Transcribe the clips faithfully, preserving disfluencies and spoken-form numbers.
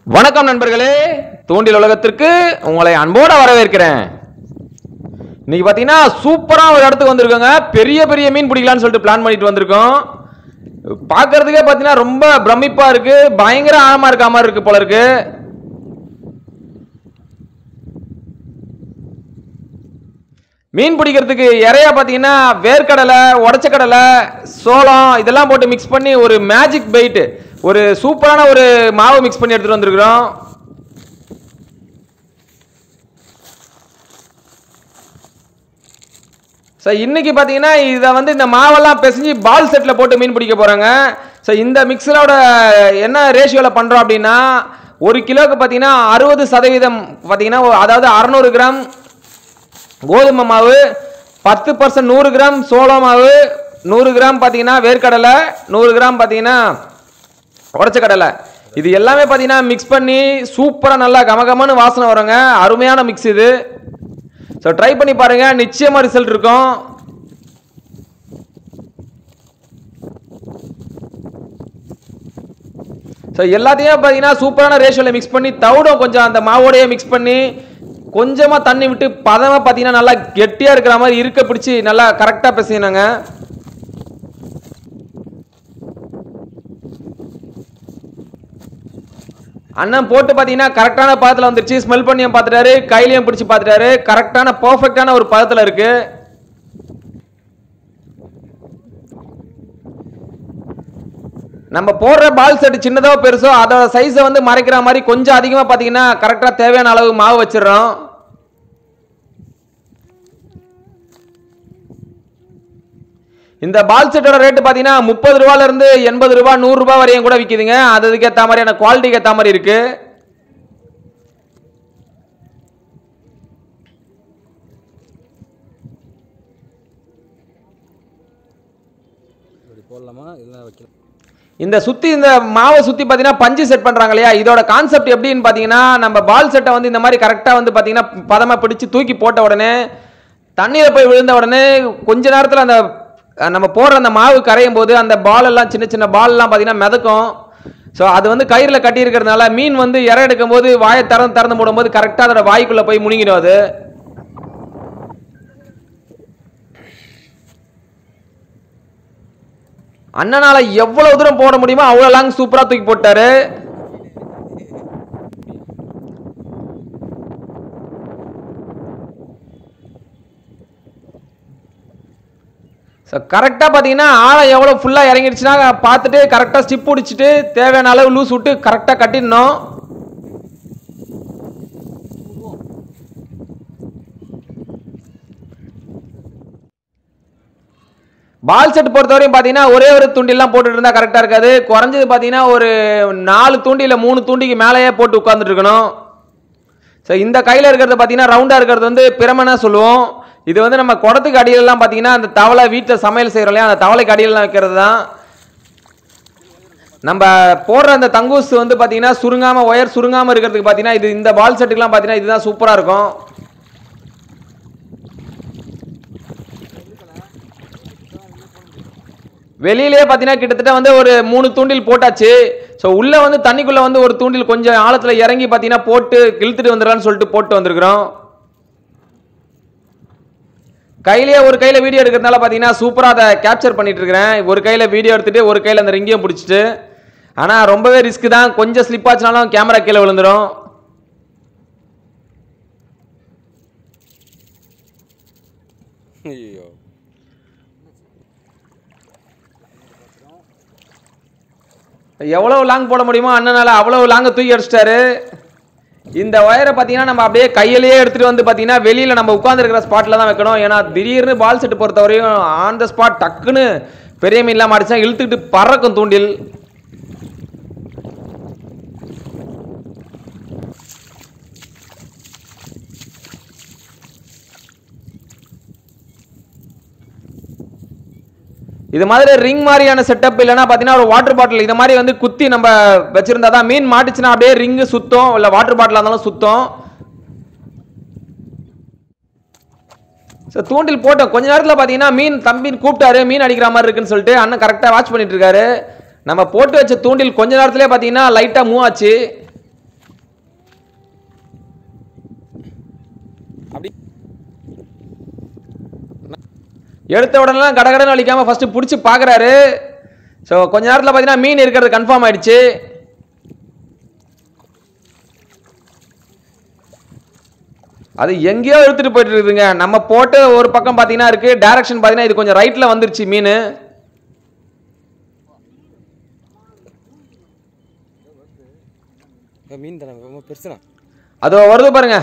வணக்கம் நண்பர்களே, தூண்டில் உலகத்திற்கு உங்களை அன்போடு வரவேற்கிறேன். இன்னைக்கு பார்த்தீங்கன்னா சூப்பரா ஒரு இடத்துக்கு வந்திருக்கோங்க. பெரிய பெரிய மீன் பிடிக்கலாம்னு சொல்லிட்டு பிளான் பண்ணிட்டு வந்திருக்கோம். பார்க்கறதுக்கே பார்த்தீங்கன்னா ரொம்ப பிரமிப்பா இருக்கு, பயங்கர ஆழமா இருக்க மாதிரி இருக்கு போல இருக்கு. மீன் பிடிக்கிறதுக்கு இறையா பார்த்தீங்கன்னா வேர்க்கடலை, உடச்ச கடலை, சோளம் இதெல்லாம் போட்டு மிக்ஸ் பண்ணி ஒரு மேஜிக் பெயிட், ஒரு சூப்பரான ஒரு மாவு மிக்ஸ் பண்ணி எடுத்துட்டு வந்திருக்கிறோம். ஸோ இன்னைக்கு பார்த்தீங்கன்னா இதை வந்து இந்த மாவெல்லாம் பிசைஞ்சு பால் செட்டில் போட்டு மீன் பிடிக்க போகிறாங்க. ஸோ இந்த மிக்ஸரோட என்ன ரேஷியோவில் பண்ணுறோம் அப்படின்னா, ஒரு கிலோவுக்கு பார்த்தீங்கன்னா அறுபது சதவீதம் பார்த்தீங்கன்னா, அதாவது அறநூறு கிராம் கோதுமை மாவு, பத்து பர்சன்ட் நூறு கிராம் சோள மாவு, நூறு கிராம் பார்த்தீங்கன்னா வேர்க்கடலை, நூறு கிராம் பார்த்தீங்கன்னா உடச்ச கடலை, இது எல்லாமே பார்த்தீங்கன்னா மிக்ஸ் பண்ணி சூப்பராக நல்லா கமகமான வாசனை வருங்க. அருமையான மிக்ஸ் இது. ஸோ ட்ரை பண்ணி பாருங்க, நிச்சயமா ரிசல்ட் இருக்கும். ஸோ எல்லாத்தையும் பார்த்தீங்கன்னா சூப்பரான ரேஷியோவில் மிக்ஸ் பண்ணி, தவிடும் கொஞ்சம் அந்த மாவோடையே மிக்ஸ் பண்ணி கொஞ்சமாக தண்ணி விட்டு பதமாக பார்த்தீங்கன்னா நல்லா கெட்டியாக இருக்கிற மாதிரி இருக்க பிடிச்சி நல்லா கரெக்டாக பிசையணுங்க. அண்ணன் போட்டு பார்த்தீங்கன்னா கரெக்டான பதத்தில் வந்துருச்சு. ஸ்மெல் பண்ணியும் பார்த்துட்டாரு, கையிலையும் பிடிச்சி பார்த்துட்டாரு. கரெக்டான பர்ஃபெக்டான ஒரு பதத்தில் இருக்கு. நம்ம போடுற பால் செட் சின்னதோ பெருசோ அதோட சைஸை வந்து மறைக்கிற மாதிரி கொஞ்சம் அதிகமாக பார்த்தீங்கன்னா கரெக்டாக தேவையான அளவு மாவு வச்சிடறோம். இந்த பால் செட்டோட ரேட்டு பார்த்தீங்கன்னா முப்பது ரூபாயில இருந்து எண்பது ரூபாய் நூறு ரூபாய் வரையும் கூட விற்கிதுங்க. அதுக்கு ஏற்ற மாதிரியான குவாலிட்டிக்கு ஏற்ற மாதிரி இருக்கு. இந்த சுத்தி இந்த மாவை சுத்தி பார்த்தீங்கன்னா பஞ்சு செட் பண்றாங்க இல்லையா, இதோட கான்செப்ட் எப்படின்னு பார்த்தீங்கன்னா, நம்ம பால் செட்டை வந்து இந்த மாதிரி கரெக்டாக வந்து பார்த்தீங்கன்னா பதமா பிடிச்சு தூக்கி போட்ட உடனே தண்ணீரை போய் விழுந்த உடனே கொஞ்ச நேரத்தில் அந்த நம்ம போடுற அந்த மாவு கரையும் போது அந்த பால் எல்லாம் சின்ன சின்ன பால் எல்லாம் பார்த்தீங்கன்னா மிதக்கும். ஸோ அது வந்து கயிறில் கட்டி இருக்கிறதுனால மீன் வந்து இறை எடுக்கும் போது வாயை திறந்து திறந்து போடும்போது கரெக்டாக அதோட வாய்க்குள்ள போய் முழுங்கிடும். அது அண்ணனால எவ்வளவு தூரம் போட முடியுமோ அவ்வளவு லாங் சூப்பரா தூக்கி போட்டாரு. கரெக்டா பாத்தீங்கன்னா ஆழம் எவ்வளவு ஃபுல்லா இறங்கிடுச்சுன்னா பார்த்துட்டு கரெக்டா ஸ்டிப் பிடிச்சிட்டு தேவையான அளவு லூஸ் விட்டு கரெக்டா கட்டிடணும். பால் செட் பொறுத்தவரையும் பார்த்தீங்கன்னா ஒரே ஒரு தூண்டிலாம் போட்டுட்டு இருந்தா கரெக்டாக இருக்காது. குறைஞ்சது பார்த்தீங்கன்னா ஒரு நாலு தூண்டி இல்லை மூணு தூண்டிக்கு மேலேயே போட்டு உட்காந்துட்டு இருக்கணும். ஸோ இந்த கையில் இருக்கிறது பார்த்தீங்கன்னா ரவுண்டாக இருக்கிறது வந்து பிரமனா சொல்லுவோம். இது வந்து நம்ம குடத்துக்கு அடியிலலாம் பார்த்தீங்கன்னா அந்த தவளை வீட்டில் சமையல் செய்கிறோம் இல்லையா, அந்த தவளைக்கு அடியிலலாம் வைக்கிறது தான். நம்ம போடுற அந்த தங்கூஸ் வந்து பார்த்தீங்கன்னா சுருங்காமல் ஒயர் சுருங்காமல் இருக்கிறதுக்கு பார்த்தீங்கன்னா இது இந்த பால் செட்டுக்கெலாம் பார்த்தீங்கன்னா இதுதான் சூப்பராக இருக்கும். வெளியிலே பார்த்தீங்கன்னா கிட்டத்தட்ட வந்து ஒரு மூணு தூண்டில் போட்டாச்சு. ஸோ உள்ளே வந்து தண்ணிக்குள்ளே வந்து ஒரு தூண்டில் கொஞ்சம் ஆழத்தில் இறங்கி பார்த்தீங்கன்னா போட்டு இழுத்துட்டு வந்துடலான்னு சொல்லிட்டு போட்டு வந்திருக்கிறோம். கையிலேயே ஒரு கையில் வீடியோ எடுக்கிறதுனால பார்த்தீங்கன்னா சூப்பராக அதை கேப்சர் பண்ணிட்டு இருக்கிறேன். ஒரு கையில் வீடியோ எடுத்துட்டு ஒரு கையில் அந்த ரிங்கையும் பிடிச்சிட்டு. ஆனால் ரொம்பவே ரிஸ்க் தான், கொஞ்சம் ஸ்லிப் ஆச்சுனாலும் கேமரா கீழே விழுந்துடும். எவ்வளவு லாங் போட முடியுமோ அண்ணனால அவ்வளவு லாங்க தூக்கி அடிச்சிட்டாரு. இந்த ஒயரை பார்த்தீங்கன்னா நம்ம அப்படியே கையிலேயே எடுத்துட்டு வந்து பார்த்தீங்கன்னா வெளியில நம்ம உட்கார்ந்து இருக்கிற ஸ்பாட்ல தான் வைக்கணும். ஏன்னா திடீர்னு பால் செட் பொறுத்தவரையும் ஆன் த ஸ்பாட் டக்குன்னு பெரிய மீன்லாம் மாடிச்சா இழுத்துக்கிட்டு பறக்கும் தூண்டில். இது மாதிரி ரிங் மாதிரியான செட்டப் இல்லைன்னா பார்த்தீங்கன்னா ஒரு வாட்டர் பாட்டில் இது மாதிரி வந்து குத்தி நம்ம வச்சிருந்தா தான் மீன் மாட்டுச்சுன்னா அப்படியே ரிங்கு சுத்தம், இல்லை வாட்டர் பாட்டிலாக இருந்தாலும் சுத்தம். ஸோ தூண்டில் போட்டோம். கொஞ்ச நேரத்தில் பார்த்தீங்கன்னா மீன் தம்பி கூப்பிட்டாரு, மீன் அடிக்கிற மாதிரி இருக்குன்னு சொல்லிட்டு அண்ணன் கரெக்டாக வாட்ச் பண்ணிட்டு இருக்காரு. நம்ம போட்டு வச்ச தூண்டில் கொஞ்ச நேரத்திலே பார்த்தீங்கன்னா லைட்டாக மூவ் ஆச்சு. எடுத்த உடனே கடகடன்னு வலிக்காமல் ஃபஸ்ட்டு பிடிச்சி பார்க்குறாரு. ஸோ கொஞ்ச நேரத்தில் பார்த்தீங்கன்னா மீன் இருக்கிறது கன்ஃபார்ம் ஆயிடுச்சு. அது எங்கேயோ எடுத்துகிட்டு போயிட்டு இருக்குதுங்க. நம்ம போட்டு ஒரு பக்கம் பார்த்தீங்கன்னா இருக்குது, டைரக்ஷன் பார்த்தீங்கன்னா இது கொஞ்சம் ரைட்டில் வந்துருச்சு மீன். மீன் தானே பெருசுனா அதோ வருது பாருங்க.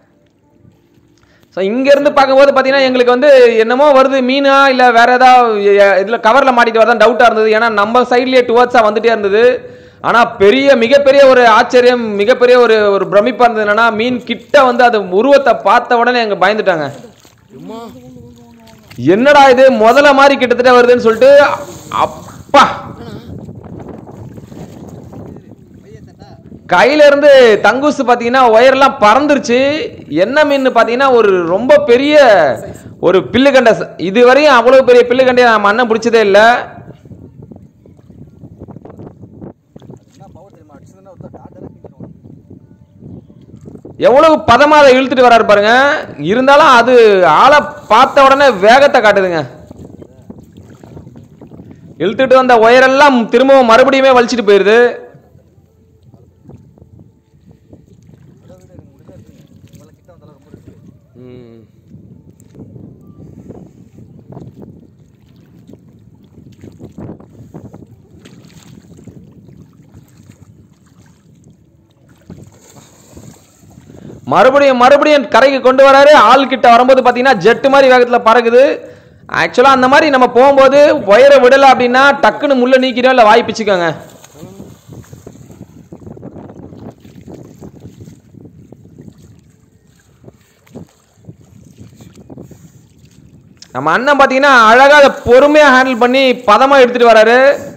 ஸோ இங்கேருந்து பார்க்கும்போது பார்த்தீங்கன்னா எங்களுக்கு வந்து என்னமோ வருது மீனா இல்லை வேற ஏதாவது இதில் கவரில் மாட்டிட்டு வரதான் டவுட்டாக இருந்தது. ஏன்னா நம்ம சைட்லேயே டுவர்ட்ஸாக வந்துட்டே இருந்தது. ஆனால் பெரிய மிகப்பெரிய ஒரு ஆச்சரியம், மிகப்பெரிய ஒரு ஒரு பிரமிப்பாக இருந்தது என்னன்னா, மீன் கிட்ட வந்து அது உருவத்தை பார்த்த உடனே எங்க பயந்துட்டாங்க. என்னடா இது முதல்ல மாதிரி கிட்டத்தட்ட வருதுன்னு சொல்லிட்டு அப்பா கையில இருந்து தங்குசு பார்த்தீங்கன்னா ஒயர்லாம் பறந்துருச்சு. என்ன மீன் பார்த்தீங்கன்னா ஒரு ரொம்ப பெரிய ஒரு பில்லுகண்டை. இதுவரையும் அவ்வளவு பெரிய பில்லுகண்டையை நம்ம அண்ணன் பிடிச்சதே இல்லை. எவ்வளவு பதமாக அதை இழுத்துட்டு வராரு பாருங்க. இருந்தாலும் அது ஆளை பார்த்த உடனே வேகத்தை காட்டுதுங்க. இழுத்துட்டு வந்த ஒயரெல்லாம் திரும்பவும் மறுபடியுமே வலிச்சிட்டு போயிருது. மறுபடியும் மறுபடியும் கரைக்கு கொண்டு வராரு. ஆள் கிட்ட வரும்போது பார்த்தீங்கன்னா ஜெட்டு மாதிரி வேகத்தில் பறக்குது. ஆக்சுவலாக அந்த மாதிரி நம்ம போகும்போது ஒயரை விடலை அப்படின்னா டக்குன்னு முள்ள நீக்கிறோம், இல்லை வாய் பிச்சுக்கோங்க. நம்ம அண்ணன் பார்த்தீங்கன்னா அழகாக அதை பொறுமையாக ஹேண்டில் பண்ணி பதமாக எடுத்துட்டு வராரு.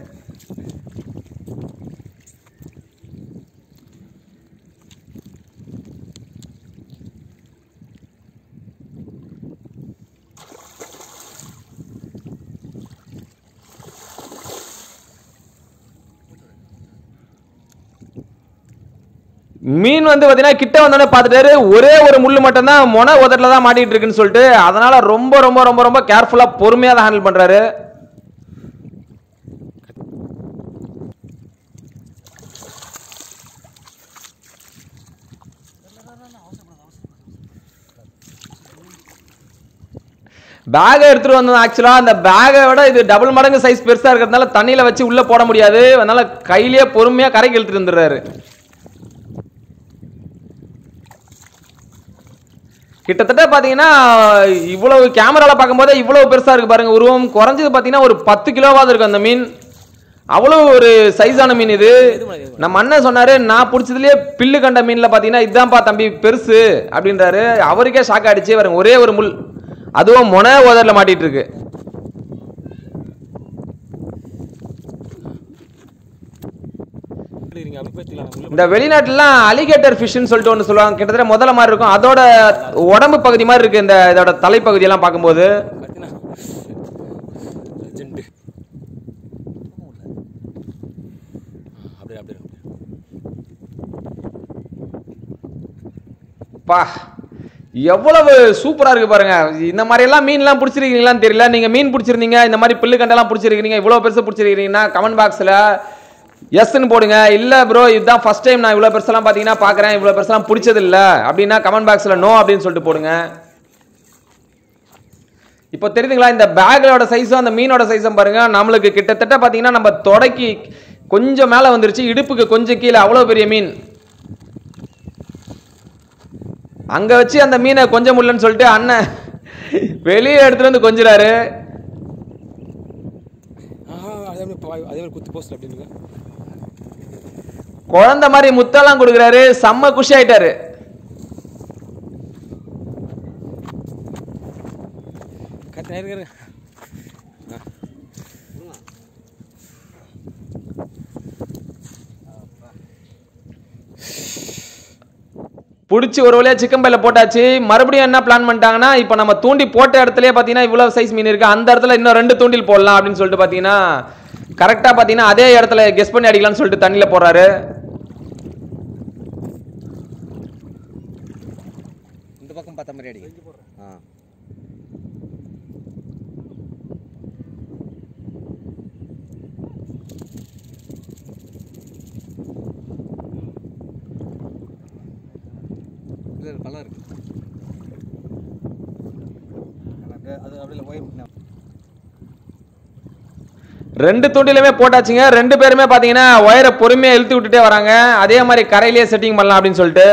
மீன் வந்து பார்த்தீங்கன்னா கிட்ட வந்தோடனே பார்த்துட்டாரு, ஒரே ஒரு முள்ளு மட்டும் தான் மொன உதட்டில் தான் மாட்டிட்டு இருக்குன்னு சொல்லிட்டு அதனால ரொம்ப ரொம்ப ரொம்ப ரொம்ப கேர்ஃபுல்லாக பொறுமையாக தான் ஹேண்டில் பண்ணுறாரு. பேகை எடுத்துட்டு வந்தோம். ஆக்சுவலாக அந்த பேகை விட இது டபுள் மடங்கு சைஸ் பெருசாக இருக்கிறதுனால தண்ணியில் வச்சு உள்ளே போட முடியாது. அதனால கையிலேயே பொறுமையாக கரைக்கு இழுத்துட்டு வந்துடுறாரு. கிட்டத்தட்ட பார்த்தீங்கன்னா இவ்வளவு கேமராவில் பார்க்கும்போது இவ்வளவு பெருசாக இருக்கு பாருங்க. உருவம் குறைஞ்சது பார்த்தீங்கன்னா ஒரு பத்து கிலோவாவது இருக்கும் அந்த மீன். அவ்வளோ ஒரு சைஸான மீன் இது. நம்ம அண்ணன் சொன்னாரு, நான் பிடிச்சதுலேயே பில்லு கண்ட மீனில் பார்த்தீங்கன்னா இதுதான்ப்பா தம்பி பெருசு அப்படின்றாரு. அவருக்கே ஷாக் ஆயிடுச்சு. பாருங்க ஒரே ஒரு முள், அதுவும் மொன ஓதரில் மாட்டிட்டு இருக்கு. இந்த வெளிநாட்டுலாம் அலிகேட்டர் ஃபிஷ்னு சொல்லிட்டு ஒன்று சொல்லுவாங்க. கிட்டத்தட்ட முதல்ல மாதிரி இருக்கும். அதோட உடம்பு பகுதி மாதிரி இருக்கு இந்த இதோட தலைப்பகுதியெல்லாம் பார்க்கும்போது. பா எவ்வளவு சூப்பரா இருக்கு பாருங்க. இந்த மாதிரி எல்லாம் மீன்லாம் பிடிச்சிருக்கீங்களான்னு தெரியல. நீங்க மீன் பிடிச்சிருந்தீங்க, இந்த மாதிரி பில்லு கண்டெல்லாம் பிடிச்சிருக்கீங்க, இவ்வளவு பெருசு பிடிச்சிருக்கீங்கன்னா கமெண்ட் பாக்ஸ்ல எஸ்ன்னு போடுங்க. இல்ல ப்ரோ இதுதான் ஃபர்ஸ்ட் டைம் நான் இவ்வளவு பெருசெல்லாம் பாத்தீங்கன்னா பாக்குறேன், இவ்வளவு பெருசெல்லாம் பிடிச்சது இல்ல அப்படின்னா கமெண்ட் பாக்ஸ்ல நோ அப்படின்னு சொல்லிட்டு போடுங்க. இப்போ தெரியுதுங்களா இந்த பேக்கோட சைஸும் அந்த மீனோட சைஸும் பாருங்க. நம்மளுக்கு கிட்டத்தட்ட பாத்தீங்கன்னா நம்ம தொடக்கி கொஞ்சம் மேல வந்துருச்சு, இடுப்புக்கு கொஞ்சம் கீழே அவ்வளவு பெரிய மீன். அங்க வச்சு அந்த மீனை கொஞ்சம் முடியலன்னு சொல்லிட்டு அண்ணன் வெளியே எடுத்துட்டு வந்து கொஞ்சிறாரு. குழந்தை மாதிரி முத்தெல்லாம் கொடுக்குறாரு. செம்ம குஷி ஆயிட்டாரு. பிடிச்சி ஒரு வழியா சிக்கன் பையில போட்டாச்சு. மறுபடியும் என்ன பிளான் பண்ணிட்டாங்கன்னா, இப்போ நம்ம தூண்டி போட்ட இடத்துலயே பார்த்தீங்கன்னா இவ்வளவு சைஸ் மீன் இருக்கு, அந்த இடத்துல இன்னும் ரெண்டு தூண்டில் போடலாம் அப்படின்னு சொல்லிட்டு பார்த்தீங்கன்னா கரெக்டா பார்த்தீங்கன்னா அதே இடத்துல கெஸ் பண்ணி அடிக்கலாம்னு சொல்லிட்டு தண்ணியில போடுறாரு. இந்த பக்கம் பார்த்த மாதிரி அடிக்க. பழம் இருக்கு. அது அப்படியே போய் ரெண்டு தூண்டிலுமே போட்டாச்சுங்க. ரெண்டு பேருமே பார்த்தீங்கன்னா ஒயரை பொறுமையாக இழுத்து விட்டுட்டே வராங்க. அதே மாதிரி கரையிலேயே செட்டிங் பண்ணலாம் அப்படின்னு சொல்லிட்டு.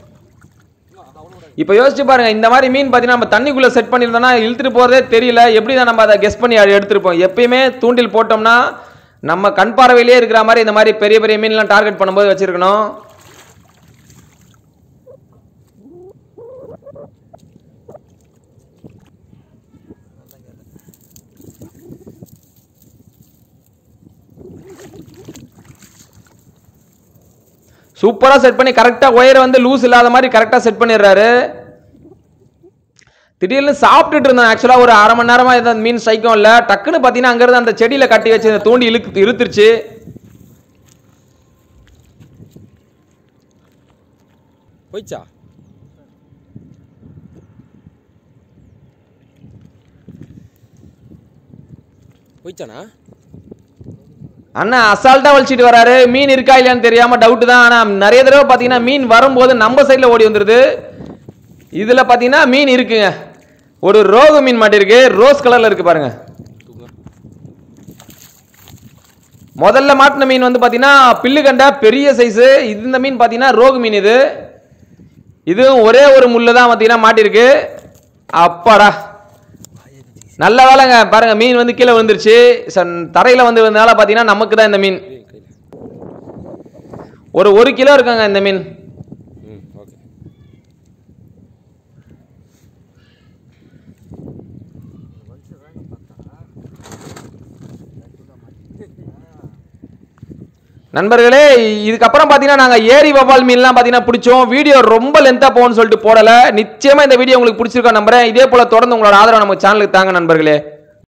இப்போ யோசிச்சு பாருங்க, இந்த மாதிரி மீன் பார்த்தீங்கன்னா நம்ம தண்ணிக்குள்ளே செட் பண்ணியிருந்தோம்னா இழுத்துட்டு போகிறதே தெரியல. எப்படி தான் நம்ம அதை கெஸ் பண்ணி எடுத்துருப்போம். எப்பயுமே தூண்டில் போட்டோம்னா நம்ம கண் பார்வையிலே இருக்கிற மாதிரி இந்த மாதிரி பெரிய பெரிய மீன்லாம் டார்கெட் பண்ணும்போது வச்சிருக்கணும். சூப்பரா செட் பண்ணி கரெக்டா ஒயரை வந்து லூஸ் இல்லாத மாதிரி கரெக்டா செட் பண்ணிடுறாரு. திடீர்னு சாப்பிட்டுட்டு இருந்தேன். ஆக்சுவலா ஒரு அரை மணி நேரமா இந்த மீன் ஸ்ட்ரைக்கும் இல்ல. டக்குன்னு பாத்தீங்கன்னா அங்க இருந்து அந்த செடியில கட்டி வச்சு இந்த தூண்டி இழுத்து இழுத்துருச்சு. போய்ச்சா போய்ச்சானா அண்ணா அசால்ட்டா வலிச்சிட்டு வராரு. மீன் இருக்கா இல்லையான்னு தெரியாம டவுட் தான். ஆனா நிறைய தடவை பாத்தீங்கன்னா மீன் வரும்போது நம்ம சைட்ல ஓடி வந்துருது. இதுல பாத்தீங்கன்னா மீன் இருக்குங்க. ஒரு ரோகு மீன் மாட்டிருக்கு. ரோஸ் கலர்ல இருக்கு பாருங்க. முதல்ல மாட்டின மீன் வந்து பாத்தீங்கன்னா பில்லு கண்டா பெரிய சைஸ். இந்த மீன் பாத்தீங்கன்னா ரோகு மீன். இது இதுவும் ஒரே ஒரு முள்ளு தான் பாத்தீங்கன்னா மாட்டிருக்கு. அப்பாடா நல்ல வேலைங்க. பாருங்க மீன் வந்து கீழே விழுந்துருச்சு. தரையில வந்து வந்ததால பாத்தீங்கன்னா நமக்கு தான் இந்த மீன். ஒரு ஒரு கிலோ இருக்குங்க இந்த மீன். நண்பர்களே, இதுக்கப்புறம் பாத்தீங்கன்னா நாங்க ஏரி வவால் மீன்லாம் பாத்தீங்கன்னா பிடிச்சோம். வீடியோ ரொம்ப லென்த்தா போகும்னு சொல்லிட்டு போடல. நிச்சயமா இந்த வீடியோ உங்களுக்கு பிடிச்சிருக்கோம் நம்புறேன். இதே போல தொடர்ந்து உங்களோட ஆதரவு நம்ம சேனலுக்கு தாங்க நண்பர்களே.